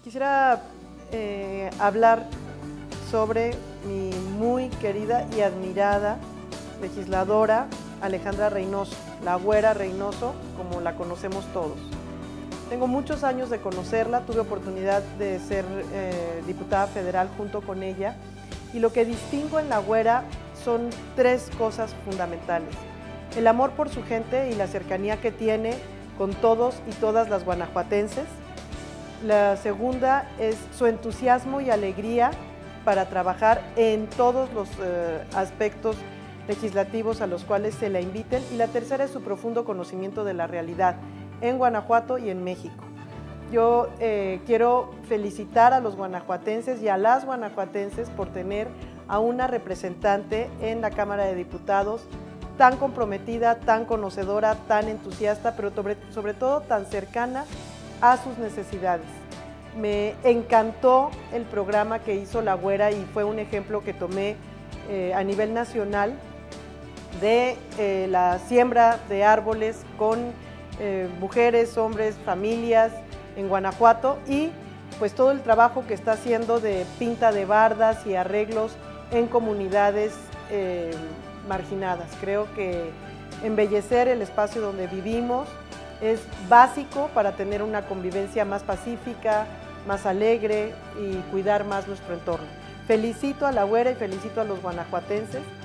Quisiera hablar sobre mi muy querida y admirada legisladora Alejandra Reynoso, la Güera Reynoso, como la conocemos todos. Tengo muchos años de conocerla, tuve oportunidad de ser diputada federal junto con ella, y lo que distingo en la Güera son tres cosas fundamentales: el amor por su gente y la cercanía que tiene con todos y todas las guanajuatenses. La segunda es su entusiasmo y alegría para trabajar en todos los aspectos legislativos a los cuales se la inviten. Y la tercera es su profundo conocimiento de la realidad en Guanajuato y en México. Yo quiero felicitar a los guanajuatenses y a las guanajuatenses por tener a una representante en la Cámara de Diputados tan comprometida, tan conocedora, tan entusiasta, pero sobre todo tan cercana a sus necesidades. Me encantó el programa que hizo la Güera y fue un ejemplo que tomé a nivel nacional de la siembra de árboles con mujeres, hombres, familias en Guanajuato, y pues todo el trabajo que está haciendo de pinta de bardas y arreglos en comunidades marginadas. Creo que embellecer el espacio donde vivimos es básico para tener una convivencia más pacífica, más alegre y cuidar más nuestro entorno. Felicito a la Güera y felicito a los guanajuatenses